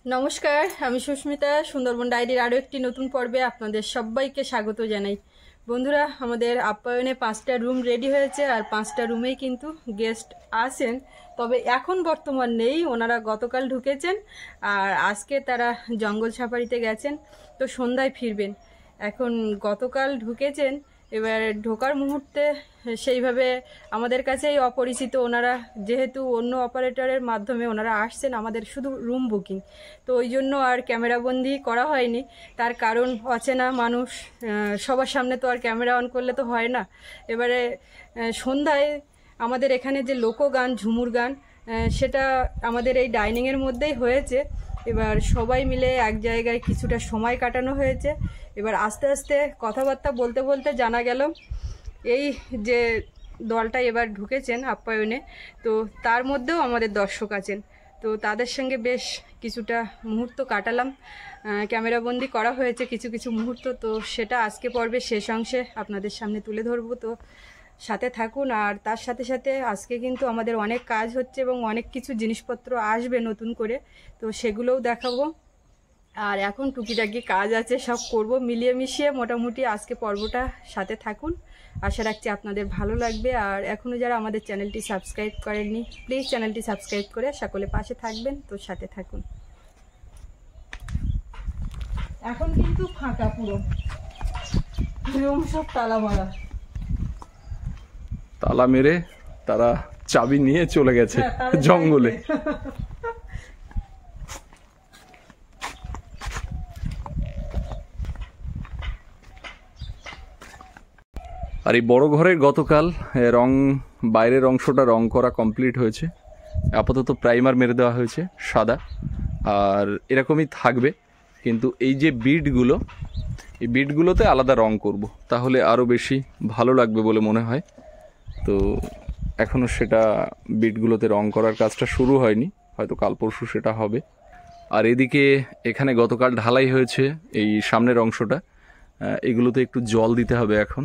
নমস্কার, আমি সুস্মিতা। সুন্দরবন ডায়েরির আরও একটি নতুন পর্বে আপনাদের সবাইকে স্বাগত জানাই। বন্ধুরা, আমাদের আপ্যায়নে 5টা রুম রেডি হয়েছে, আর 5টা রুমেই কিন্তু গেস্ট আসেন। তবে এখন বর্তমান নেই, ওনারা গতকাল ঢুকেছেন আর আজকে তারা জঙ্গল সাফারিতে গেছেন, তো সন্ধ্যায় ফিরবেন। এখন গতকাল ঢুকেছেন, এবার ঢোকার মুহূর্তে সেইভাবে আমাদের কাছেই অপরিচিত ওনারা, যেহেতু অন্য অপারেটরের মাধ্যমে ওনারা আসছেন, আমাদের শুধু রুম বুকিং, তো ওই জন্য আর ক্যামেরাবন্দি করা হয়নি। তার কারণ অচেনা মানুষ, সবার সামনে তো আর ক্যামেরা অন করলে তো হয় না। এবারে সন্ধ্যায় আমাদের এখানে যে লোকগান, ঝুমুর গান, সেটা আমাদের এই ডাইনিংয়ের মধ্যেই হয়েছে। এবার সবাই মিলে এক জায়গায় কিছুটা সময় কাটানো হয়েছে। এবার আস্তে আস্তে কথাবার্তা বলতে বলতে জানা গেল এই যে দলটা এবার ঢুকেছেন আপ্যায়নে, তো তার মধ্যেও আমাদের দর্শক আছেন, তো তাদের সঙ্গে বেশ কিছুটা মুহূর্ত কাটালাম, ক্যামেরাবন্দি করা হয়েছে কিছু কিছু মুহূর্ত। তো সেটা আজকে পর্বে শেষ অংশে আপনাদের সামনে তুলে ধরবো, তো সাথে থাকুন। আর তার সাথে সাথে আজকে কিন্তু আমাদের অনেক কাজ হচ্ছে এবং অনেক কিছু জিনিসপত্র আসবে নতুন করে, তো সেগুলোও দেখাবো। আর এখন টুকিটাকি কাজ আছে, সব করব মিলিয়ে মিশিয়ে। মোটামুটি আজকে পর্বটা সাথে থাকুন, আশা রাখছি আপনাদের ভালো লাগবে। আর এখনও যারা আমাদের চ্যানেলটি সাবস্ক্রাইব করেননি, প্লিজ চ্যানেলটি সাবস্ক্রাইব করে সকলে পাশে থাকবেন, তো সাথে থাকুন। এখন কিন্তু ফাঁকা, পুরো রুম সব তালা মারা, তালা মেরে তারা চাবি নিয়ে চলে গেছে জঙ্গলে। আর এই বড় ঘরের গতকাল বাইরের অংশটা রং করা কমপ্লিট হয়েছে। আপাতত প্রাইমার মেরে দেওয়া হয়েছে সাদা, আর এরকমই থাকবে। কিন্তু এই যে বিটগুলো, এই বিটগুলোতে আলাদা রং করব, তাহলে আরও বেশি ভালো লাগবে বলে মনে হয়। তো এখনও সেটা বিটগুলোতে রং করার কাজটা শুরু হয়নি, হয়তো কাল পরশু সেটা হবে। আর এদিকে এখানে গতকাল ঢালাই হয়েছে এই সামনের অংশটা, এগুলোতে একটু জল দিতে হবে এখন।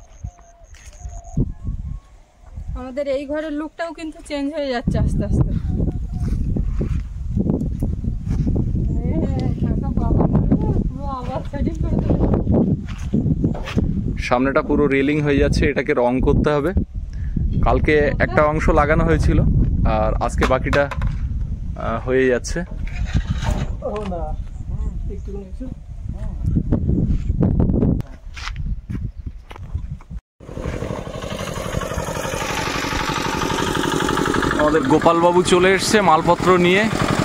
আমাদের এই ঘরের লুকটাও কিন্তু চেঞ্জ হয়ে যাচ্ছে আস্তে আস্তে। সামনেটা পুরো রেলিং হয়ে যাচ্ছে, এটাকে রং করতে হবে। কালকে একটা অংশ লাগানো হয়েছিল, আর আজকে বাকিটা হয়ে যাচ্ছে। আমাদের গোপালবাবু চলে এসছে মালপত্র নিয়ে।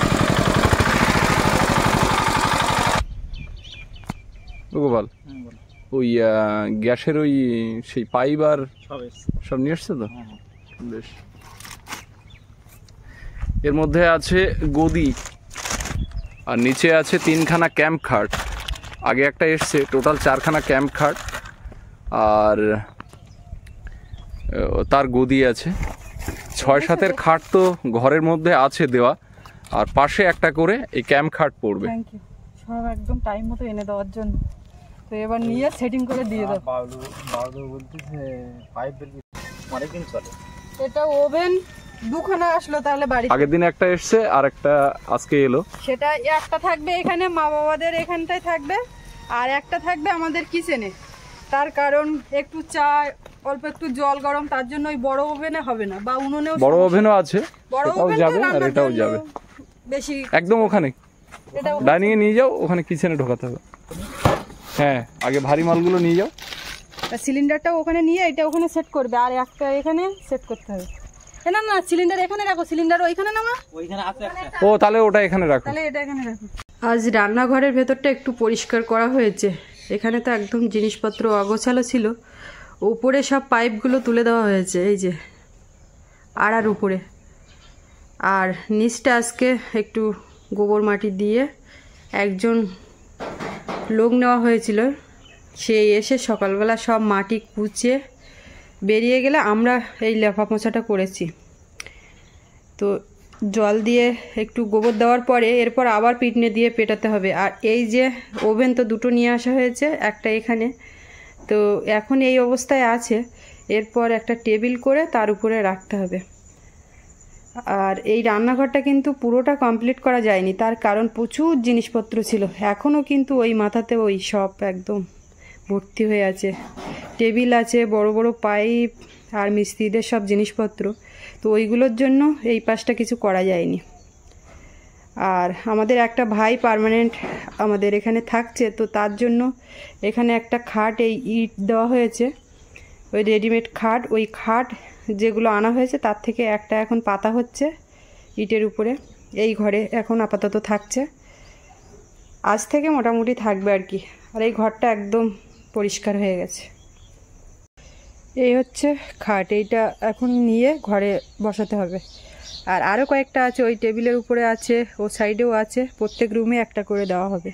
গোপাল, ওই গ্যাসের ওই সেই পাইপ আর সব নিয়ে এসছে তো বেশ। এর মধ্যে আছে গদি, আর নিচে আছে 3খানা ক্যাম্প খাট। আগে একটা এসছে, টোটাল 4খানা ক্যাম্প খাট, আর তার গদি আছে। 6-7 খাট তো ঘরের মধ্যে আছে দেওয়া, আর পাশে একটা করে এই ক্যাম্প খাট পড়বে। সব একদম টাইম মতো এনে দেওয়ার জন্য, তো এবার নিয়ে সেটিং করে দিয়ে দাও। এটা ওভেন 2খানা আসলো, তাহলে বাড়ি আগের দিন একটা এসছে আর একটা আজকে এলো। সেটা একটা থাকবে এখানে মা বাবাদের এখানটায় থাকবে, আর একটা থাকবে আমাদের কিচেনে। তার কারণ একটু চা, অল্প একটু জল গরম, তার জন্য ওই বড় ওভেনে হবে না, বা উনুনেও বড় ওভেনও আছে, সেটাও যাবে আর এটাও যাবে বেশি। একদম ওখানে ডাইনিং এ নিয়ে যাও, ওখানে কিচেনে ঢোকাতে হবে। হ্যাঁ, আগে ভারী মালগুলো নিয়ে যাও। সিলিন্ডারটা ওখানে নিয়ে এটা ওখানে সেট করবে, আর একটা এখানে সেট করতে হবে। না না, সিলিন্ডার এখানে রাখো, সিলিন্ডার ওইখানে নামা, ওইখানে আছে একটা। ও, তাহলে ওটা এখানে রাখো, তাহলে এটা এখানে রাখো। আজ রান্নাঘরের ভেতরটা একটু পরিষ্কার করা হয়েছে। এখানে তো একদম জিনিসপত্র অগোছালো ছিল। উপরে সব পাইপগুলো তুলে দেওয়া হয়েছে, এই যে আড়ার উপরে। আর নিচটা আজকে একটু গোবর মাটি দিয়ে একজন লোক নেওয়া হয়েছিল, সে এসে সকালবেলা সব মাটি কুচিয়ে বেরিয়ে গেলে আমরা এই লেফা পোঁছাটা করেছি। তো জল দিয়ে একটু গোবর দেওয়ার পরে এরপর আবার পিটনে দিয়ে পেটাতে হবে। আর এই যে ওভেন তো 2টো নিয়ে আসা হয়েছে, একটা এখানে, তো এখন এই অবস্থায় আছে। এরপর একটা টেবিল করে তার উপরে রাখতে হবে। আর এই রান্নাঘরটা কিন্তু পুরোটা কমপ্লিট করা যায়নি, তার কারণ প্রচুর জিনিসপত্র ছিল। এখনও কিন্তু ওই মাথাতে ওই সব একদম ভর্তি হয়ে আছে। টেবিল আছে, বড় বড় পাইপ আর মিস্ত্রিদের সব জিনিসপত্র, তো ওইগুলোর জন্য এই পাশটা কিছু করা যায়নি। আর আমাদের একটা ভাই পার্মানেন্ট আমাদের এখানে থাকছে, তো তার জন্য এখানে একটা খাট, এই ইট দেওয়া হয়েছে, ওই রেডিমেড খাট, ওই খাট যেগুলো আনা হয়েছে তার থেকে একটা এখন পাতা হচ্ছে ইটের উপরে। এই ঘরে এখন আপাতত থাকছে, আজ থেকে মোটামুটি থাকবে আর কি। আর এই ঘরটা একদম পরিষ্কার হয়ে গেছে। এই হচ্ছে খাট, এইটা এখন নিয়ে ঘরে বসাতে হবে। আর আরও কয়েকটা আছে, ওই টেবিলের উপরে আছে, ও সাইডেও আছে, প্রত্যেক রুমে একটা করে দেওয়া হবে।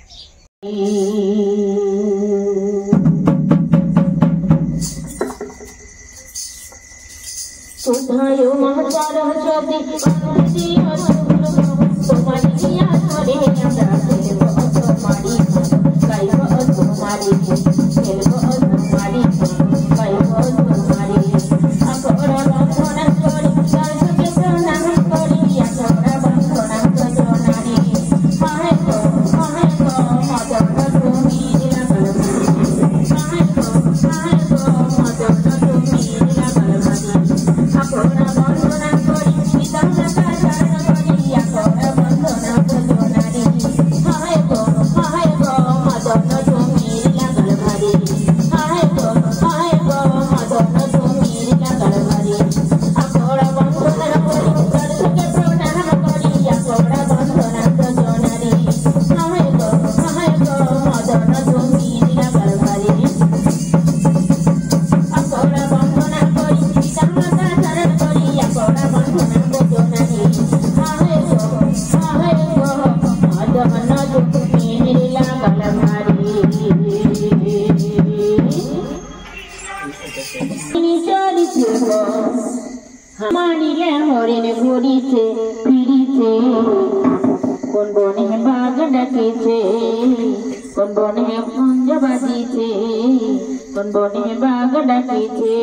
কোন বনে বাঘ ডাকেছে, কোন বনে কুঞ্জ বাজিছে, কোন বনে বাঘ ডাকেছে।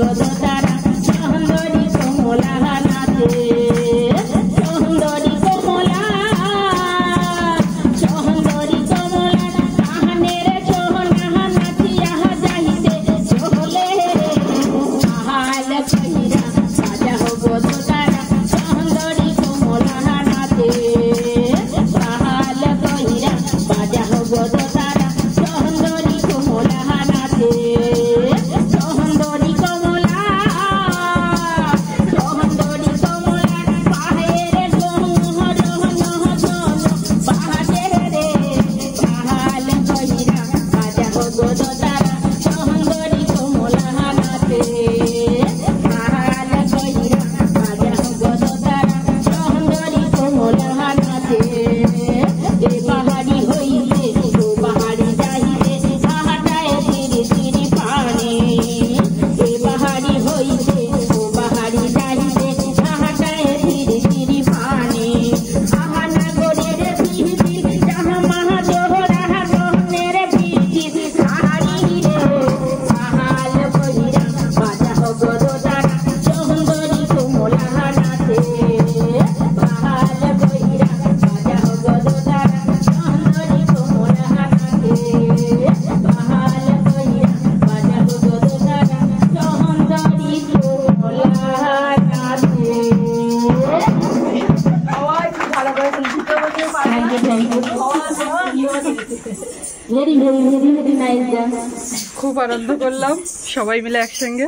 দোতারা সুন্দরী কমলা নাচে সুন্দরী কমলা সুন্দরী কমলা কাহানের সোহনা নাচিয়া যাইতে চলে আহাল কইরা বাজা হব দোতারা সুন্দরী কমলা নাচে আহাল কইরা বাজা হব দোতারা সুন্দরী কমলা নাচে সুন্দরী কমলা সুন্দরী কমলা পাহেরে গোহর পাহাড়ে রে পাহাল কইরা বাজা হব দোতারা সুন্দরী কমলা নাচে পাহাল কইরা বাজা হব দোতারা সুন্দরী কমলা নাচে এ পাহাড়ি হইতে ও পাহাড়ি যাইতে পাহাড়ায় ধীরে ধীরে পানি এ পাহাড়ি হইতে ও পাহাড়ি যাইতে পাহাড়ায় ধীরে ধীরে পানি আহানা গোরের বিহিতি যাহা মহাজোহরা গহনের বিহিতি পাহাড়ি রে পাহাল কইরা বাজা হব দোতারা সুন্দরী কমলা নাচে পাহাল কইরা বাজা হব দোতারা সুন্দরী কমলা নাচে পাহাল কইরা বাজা হব দোতারা সুন্দরী কমলা নাচে। Very, very, very, very nice dance. খুব আনন্দ করলাম সবাই মিলে একসঙ্গে।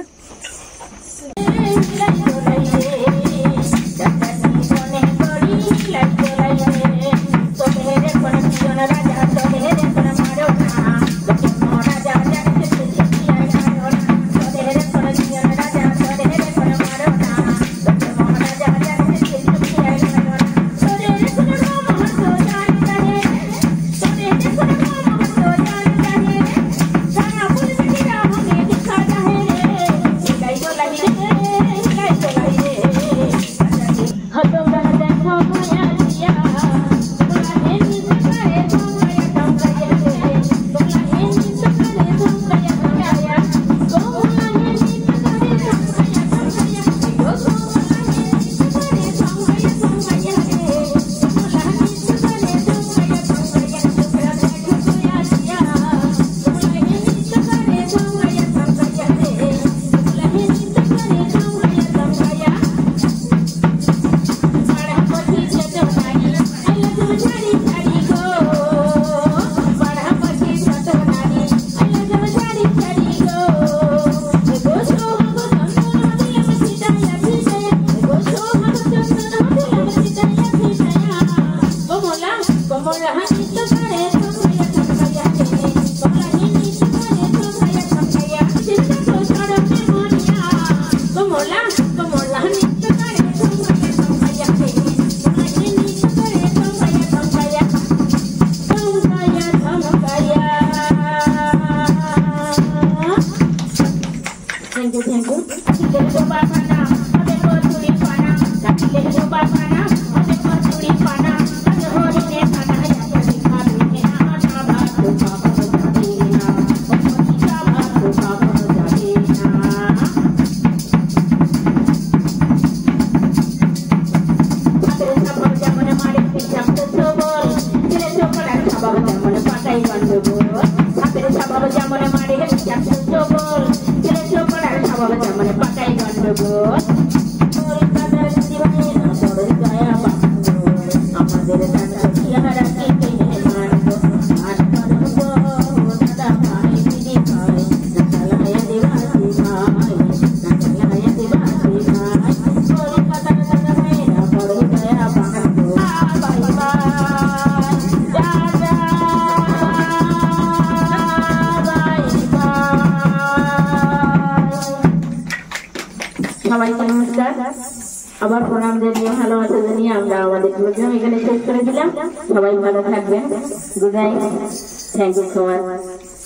সবাইকে নমস্কার, আবার প্রণাম জানিয়ে ভালোবাসা জানিয়ে আমরা আমাদের প্রোগ্রাম এখানে শেষ করে দিলাম। সবাই ভালো থাকবেন। Good night, thank you so much.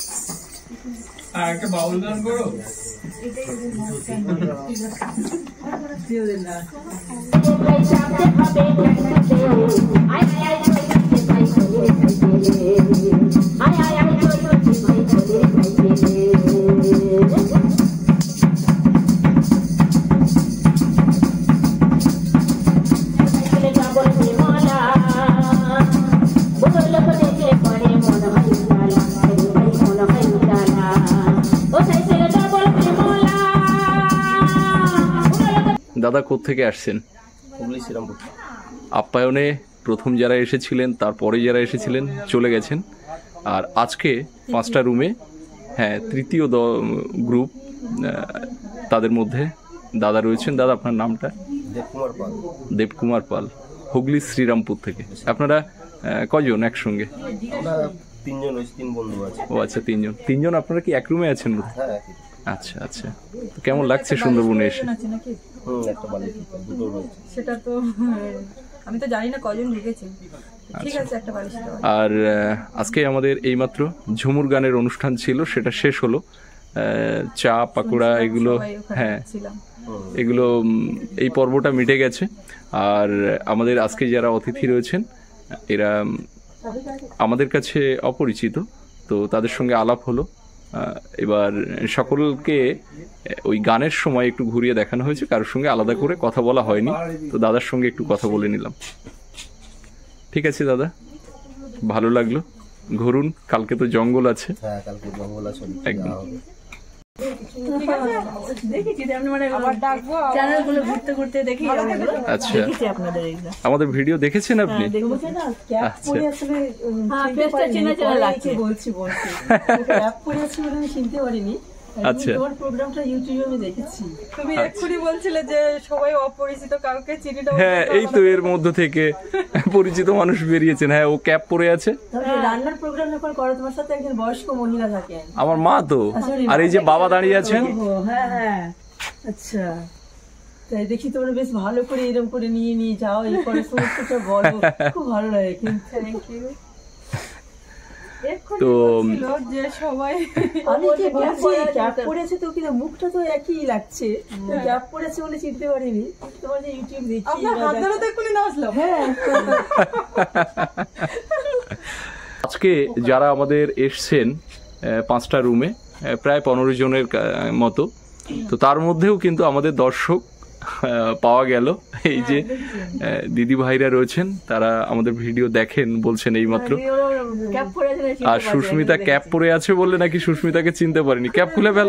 একটা বাউল গান করো। দাদা কোত্থেকে আসছেন? হুগলি শ্রীরামপুর। আপ্যায়নে প্রথম যারা এসেছিলেন, তারপরে যারা এসেছিলেন চলে গেছেন, আর আজকে 5টা রুমে হ্যাঁ তৃতীয় গ্রুপ, তাদের মধ্যে দাদা রয়েছেন। দাদা আপনার নামটা? দেবকুমার পাল। দেবকুমার পাল, হুগলি শ্রীরামপুর থেকে। আপনারা কজন একসঙ্গে? আমরা 3 জন, 3 বন্ধু আছে। ও আচ্ছা, 3 জন। 3 জন আপনারা কি এক রুমে আছেন? হ্যাঁ। আচ্ছা আচ্ছা, তো কেমন লাগছে সুন্দরবনে এসে? একটা বাড়ি দুটো রয়েছে। সেটা তো আমি তো জানি না কজন ঢুকেছে। ঠিক আছে, একটা বালিশ দাও। আর আজকে আমাদের এইমাত্র ঝুমুর গানের অনুষ্ঠান ছিল, সেটা শেষ হলো। চা পাকোড়া এগুলো, হ্যাঁ এগুলো, এই পর্বটা মিটে গেছে। আর আমাদের আজকে যারা অতিথি রয়েছেন এরা আমাদের কাছে অপরিচিত, তো তাদের সঙ্গে আলাপ হলো। এবার সকলকে ওই গানের সময় একটু ঘুরিয়ে দেখানো হয়েছে, কারোর সঙ্গে আলাদা করে কথা বলা হয়নি, তো দাদার সঙ্গে একটু কথা বলে নিলাম। ঠিক আছে দাদা, ভালো লাগলো। ঘুরুন, কালকে তো জঙ্গল আছে। হ্যাঁ, কালকে জঙ্গল আছে একদম। আচ্ছা, আমাদের ভিডিও দেখেছেন আপনি? আচ্ছা, তুমি এক্ষুনি বলছিলে যে সবাই অপরিচিত, কাউকে চিনি না। হ্যাঁ, এই তো এর মধ্যে থেকে পরিচিত মানুষ বেরিয়েছেন। হ্যাঁ, ও ক্যাপ পরে আছে। রান্নার প্রোগ্রাম যখন করো তোমার সাথে একজন বয়স্ক মহিলা থাকেন। আমার মা তো। আর এই যে বাবা দাঁড়িয়ে আছেন। হ্যাঁ হ্যাঁ, আচ্ছা, তাই দেখি তোমরা বেশ ভালো করে এরকম করে নিয়ে যাও, এই করে সমস্তটা বলো, খুব ভালো লাগে। Thank you. তো যে সবাই আমি যে বলছি ক্যাপ পরেছে তো, কিন্তু মুখটা তো একই লাগছে। ক্যাপ পরেছে বলে চিনতে পারিনি। তোমার যে ইউটিউব দেখি, আপনার হাত ধরে তো এক্ষুনি নাচলাম। হ্যাঁ। আজকে যারা আমাদের এসছেন 5টা রুমে, প্রায় 15 জনের মতো, তো তার মধ্যেও কিন্তু আমাদের দর্শক পাওয়া গেল। এই যে দিদি ভাইরা রয়েছেন, তারা আমাদের ভিডিও দেখেন বলছেন এইমাত্র। আর সুস্মিতা ক্যাপ পরে আছে বললে নাকি সুস্মিতাকে চিনতে পারিনি, ক্যাপ খুলে ফেলা।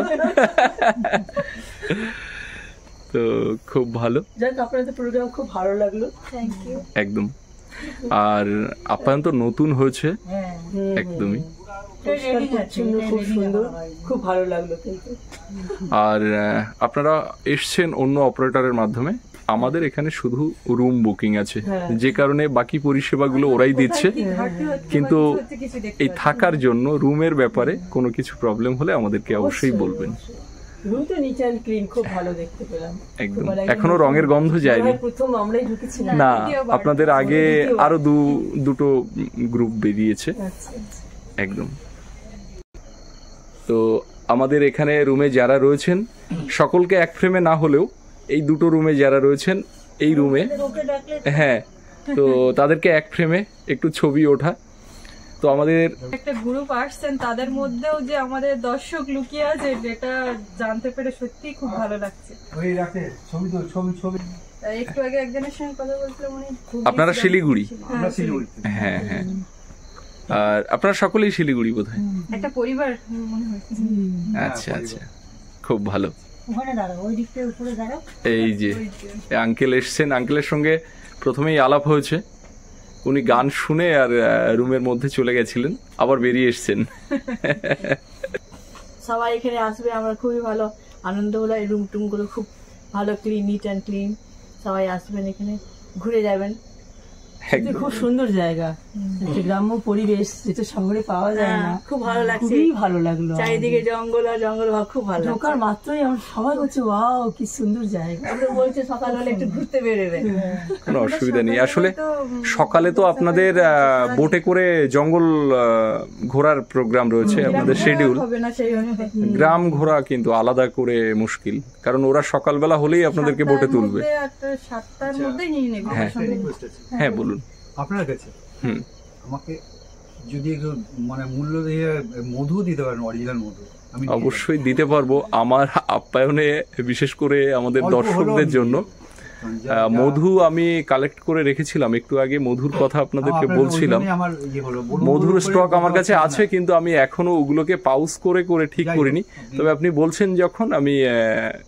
তো খুব ভালো, যাক আপনাদের প্রোগ্রাম খুব ভালো লাগলো। Thank you. একদম। আর আপ্যায়ন তো নতুন হয়েছে একদমই, খুব সুন্দর, খুব ভালো লাগলো। কিন্তু আর আপনারা এসছেন অন্য অপারেটরের মাধ্যমে, আমাদের এখানে শুধু রুম বুকিং আছে, যে কারণে বাকি পরিষেবাগুলো ওরাই দিচ্ছে। কিন্তু এই থাকার জন্য রুমের ব্যাপারে কোনো কিছু প্রবলেম হলে আমাদেরকে অবশ্যই বলবেন। রুম তো নিট এন্ড ক্লিন, খুব ভালো দেখতে পেলাম। একদম, এখনো রঙের গন্ধ যায়নি। প্রথম আমরাই ঢুকেছি না, আপনাদের আগে আরো দুটো গ্রুপ বেরিয়েছে। একদম। তো আমাদের এখানে রুমে যারা রয়েছেন সকলকে এক ফ্রেমে না হলেও এই দুটো রুমে যারা রয়েছেন এই রুমে, হ্যাঁ, তো তাদেরকে এক ফ্রেমে একটু ছবি ওঠা। তো আমাদের একটা গ্রুপ আসছেন, তাদের মধ্যেও যে আমাদের দর্শক লুকিয়ে আছে, যেটা জানতে পেরে সত্যি খুব ভালো লাগছে। একটু আগে একজনের সঙ্গে কথা বলছিলাম, উনি আপনারা শিলিগুড়ি? হ্যাঁ হ্যাঁ। আর আপনারা সকলেই শিলিগুড়ি বোধহয়? একটা পরিবার মনে হচ্ছে। আচ্ছা আচ্ছা, খুব ভালো। এই যে আঙ্কেল এসছেন, আঙ্কেলের সঙ্গে প্রথমেই আলাপ হয়েছে। উনি গান শুনে আর রুমের মধ্যে চলে গেছিলেন, আবার বেরিয়ে এসছেন। সবাই এখানে আসবে, আমরা খুবই ভালো আনন্দ হলো। এই রুম টুম গুলো খুব ভালো, ক্লিন, নিট অ্যান্ড ক্লিন। সবাই আসবেন, এখানে ঘুরে যাবেন। খুব সুন্দর জায়গা, একটা গ্রাম্য পরিবেশ যেটা শহরে পাওয়া যায় না। খুব ভালো লাগছে, খুবই ভালো লাগলো। চারিদিকে জঙ্গল আর জঙ্গল, খুব ভালো। ঢোকার মাত্রই আমার সবাই বলছে ওয়াও কি সুন্দর জায়গা। আমরা বলছে সকাল হলে একটু ঘুরতে বেরোবে। কোনো অসুবিধা নেই। আসলে সকালে তো আপনাদের বোটে করে জঙ্গল ঘোরার প্রোগ্রাম রয়েছে, আপনাদের শিডিউল। গ্রাম ঘোরা কিন্তু আলাদা করে মুশকিল, কারণ ওরা সকালবেলা হলেই আপনাদেরকে বোটে তুলবে। হ্যাঁ হ্যাঁ, বলুন। আপনার কাছে আমাকে যদি একটু মানে মূল্য দিয়ে মধু দিতে পারেন, অরিজিনাল মধু। আমি অবশ্যই দিতে পারবো। আমার আপ্যায়নে বিশেষ করে আমাদের দর্শকদের জন্য মধু আমি কালেক্ট করে রেখেছিলাম। একটু আগে মধুর কথা আপনাদেরকে বলছিলাম। মধুর স্টক আমার কাছে আছে, কিন্তু আমি এখনো ওগুলোকে পাউচ করে করে ঠিক করিনি। তবে আপনি বলছেন যখন, আমি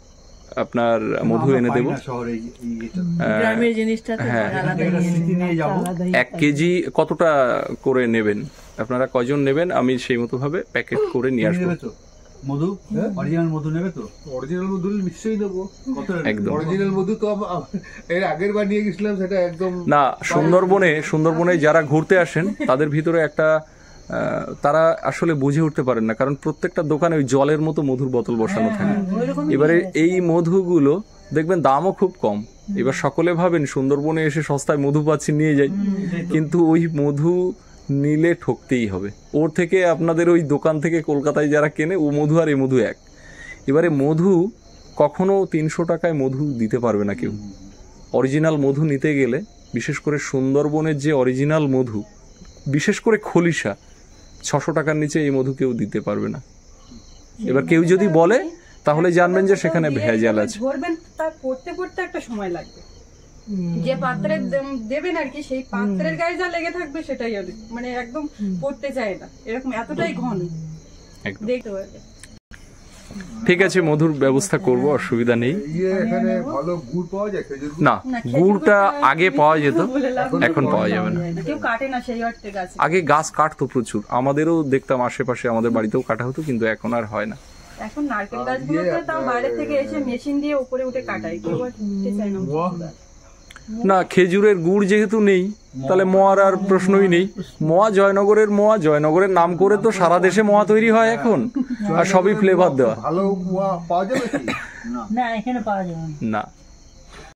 আপনার মধু এনে দেবো। শহরে গ্রামের জিনিসটা তো হ্যাঁ। আলাদা একটা স্মৃতি নিয়ে যাবো। 1 কেজি কতটা করে নেবেন, আপনারা কয়জন নেবেন, আমি সেই মতো ভাবে প্যাকেট করে নিয়ে আসবো। নেবে তো মধু, অরিজিনাল মধু নেবে তো? অরিজিনাল মধু নিশ্চয়ই নেবো। কতটা নেবে? একদম। অরিজিনাল মধু তো এর আগের বার নিয়ে গেছিলাম, সেটা একদম না, সুন্দরবনে যারা ঘুরতে আসেন তাদের ভিতরে একটা তারা আসলে বুঝে উঠতে পারেন না, কারণ প্রত্যেকটা দোকানে ওই জলের মতো মধুর বোতল বসানো থাকে। এবারে এই মধুগুলো দেখবেন দামও খুব কম। এবার সকলে ভাবেন সুন্দরবনে এসে সস্তায় মধু পাচ্ছি, নিয়ে যাই, কিন্তু ওই মধু নিলে ঠকতেই হবে। ওর থেকে আপনাদের ওই দোকান থেকে কলকাতায় যারা কেনে, ও মধু আর এই মধু এক। এবারে মধু কখনো 300 টাকায় মধু দিতে পারবে না কেউ। অরিজিনাল মধু নিতে গেলে, বিশেষ করে সুন্দরবনের যে অরিজিনাল মধু, বিশেষ করে খলিশা, 600 টাকার নিচে এই মধু কেউ দিতে পারবে না। এবার কেউ যদি বলে তাহলে জানবেন যে সেখানে ভেজাল আছে। ধরবেন, তার পড়তে পড়তে একটা সময় লাগবে। যে পাত্রে দেবেন আর কি, সেই পাত্রের গায়ে যা লেগে থাকবে সেটাই মানে একদম পড়তে চায় না, এরকম এতটাই ঘন একদম। দেখতে পারবে। ঠিক আছে, মধুর ব্যবস্থা করব, অসুবিধা নেই। এখানে ভালো গুড় পাওয়া যায় খেজুর গুড়? না, গুড়টা আগে পাওয়া যেত, এখন পাওয়া যাবে না। কেউ কাটে না সেই অর্থে গাছ। আগে গাছ কাটতো প্রচুর, আমাদেরও দেখতাম আশেপাশে, আমাদের বাড়িতেও কাটা হতো, কিন্তু এখন আর হয় না। এখন নারকেল গাছগুলোতে তাও বাইরে থেকে এসে মেশিন দিয়ে উপরে উঠে কাটায়, কেউ আর উঠতে চায় না। না, খেজুরের গুড় যেহেতু নেই, তাহলে মোয়ার আর প্রশ্নই নেই। মোয়া জয়নগরের নাম করে তো সারা দেশে মোয়া তৈরি হয় এখন, আর সবই ফ্লেভার দেওয়া। ভালো পাওয়া যাবে কি? না, এখানে পাওয়া যাবে না। না,